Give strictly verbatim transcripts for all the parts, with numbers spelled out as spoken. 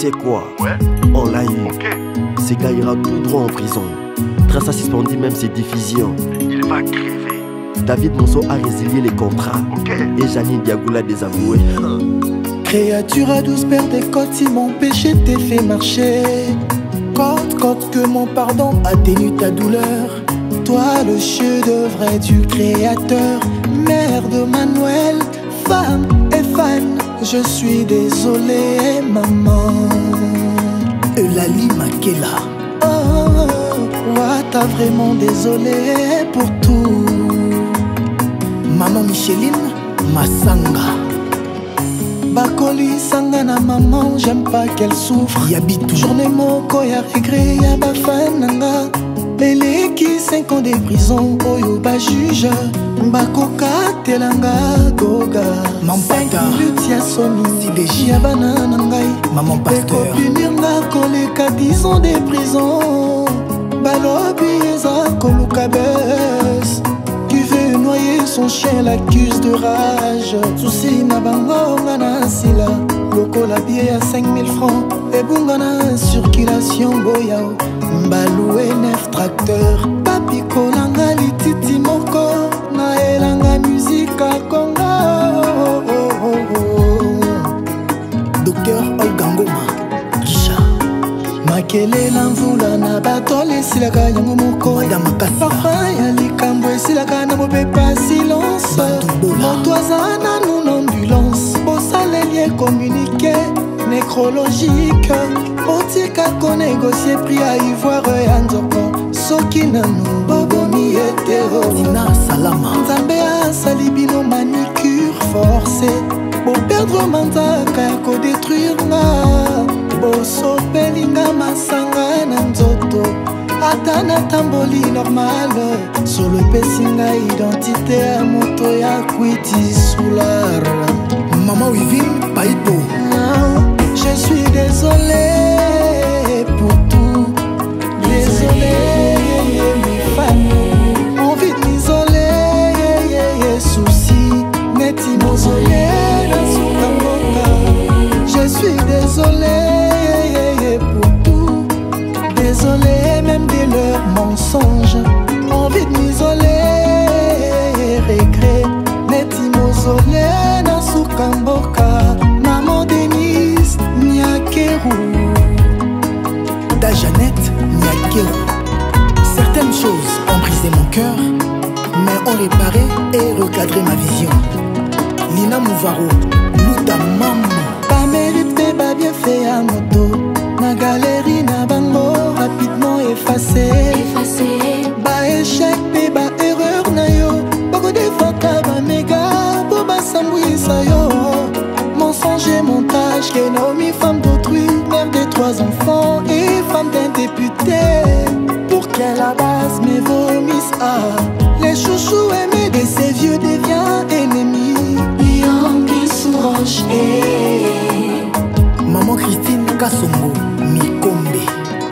sais quoi? Ouais. On l'a eu. Ok. Ce gars ira tout droit en prison. Trace a suspendu même ses diffusions. Il va crever. David Monceau a résilié les contrats. Ok. Et Janine Diagoula désavoué. Créature à douze paires de côtes, si mon péché t'est fait marcher. Côte, côte, que mon pardon atténue ta douleur. Toi le chef-d'œuvre du créateur. Mère de Manuel, femme et fan. Je suis désolé, maman. Eulalie Makela. Oh, oh, oh, t'as vraiment désolé pour tout. Maman Micheline Massanga. Bakoli sangana maman, j'aime pas qu'elle souffre. Yabitou. Journée moko ya regret ya bafananga. Eleki cinq ans de prison, oyo ba juge. Bakoka telanga goga. cinq minutes ya soni, si ya banana ngai. Maman pasteur. Eko punir nga koleka dix ans de prison. Balobi eza koluka bes. Tu veux noyer son chien, l'accuse de rage. Souci na bango ngana sila. Loko la billet à cinq mille francs. Et bungana circulation boyao. Mbaloué neuf tracteurs. Papi kolanga lititi moko. Na elanga musique à Congo. Oh, oh, oh, oh. Docteur Olga Ngoma Kisha. Makele l'envoula na bato lesilaka yango moko. Madame Makasi. Parfum ya likambo esilaka na mopepa silence. Moto aza nanu na ambulance. Bosaleli communiqué nécrologique. Otika ko négocier prix à ivoire ya nzoko. Soki nanu bobomi hétéro. Salama. Nzambe asali bino manicure forcée. Bo perdre manzaka ya ko détruire nga. Boso pelinga masanga na nzoto. Ata na tamboli normal. Solo epesinga identité ya moto ya kwiti soulard. Maman Wivine Paipo. Je suis désolé pour tout. Désolé mes fans. Envie de m'isoler. Souci neti mausolé dans Soukamboka. Je suis désolé pour tout. Désolé même de leurs mensonges. Envie de m'isoler. Regret neti mausolé dans Soukamboka. Maman Denise Niakeru. Da Jeannette Niakeru. Certaines choses ont brisé mon cœur, mais ont réparé et recadré ma vision. Lina Mouvaro, Luta Maman. Pas mérité, pas bien fait à moto. Ma galerie na bango rapidement effacé. Effacé. Ba échec, pe ba erreur na yo. Bako defaka ba méga, bo ba sambouisa yo. Mensonge et montage, Kenomi, femme d'autrui, mère de trois enfants et femme d'un député. Pour qu'elle à base me vomisse, ah. Les chouchous aimés de ces vieux deviennent ennemis. Yongi Souroche, eh. Maman Christine Kassongo, Mikombe.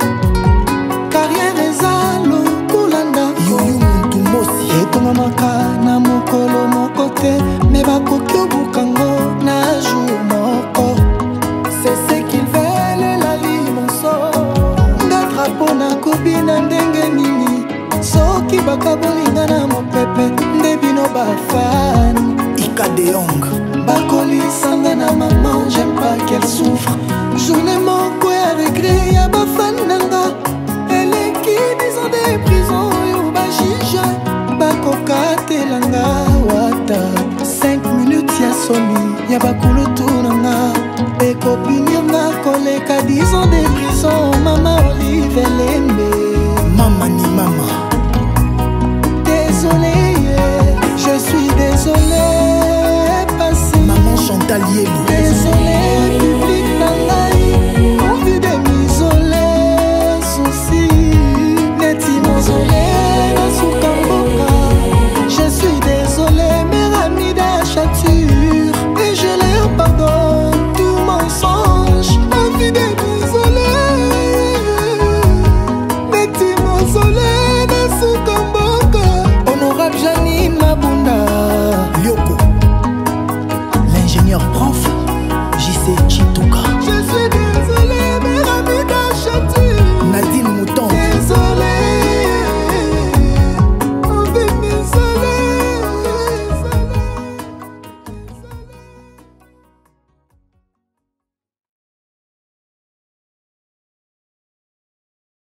Carrière ezalo, Kulanda. Yoyo Muntu Mosi. Et ton mamaka, na mokolo mokote. Me bakokyo bukango, na jour moko. C'est ce qu'ils veulent, la limonso. Ngatrapo na kobi na ndenge nini. Soki bakabolinga na mopepe, ndebino bafan. Ika de Yong. Bakoli sanga na maman, j'aime pas qu'elle souffre. Journée moko ya regret, ya bafan nanga. Eleki dix ans de prison, yo ba juge. Bakoka telanga wata. Cinq minutes ya soni, ya bakulutu nanga. Eko punir nga koleka dix ans de prison. Mama Olive Lembe. Mama ni mama. Désolé, je suis désolé. Passé. Maman Chantal Yelou.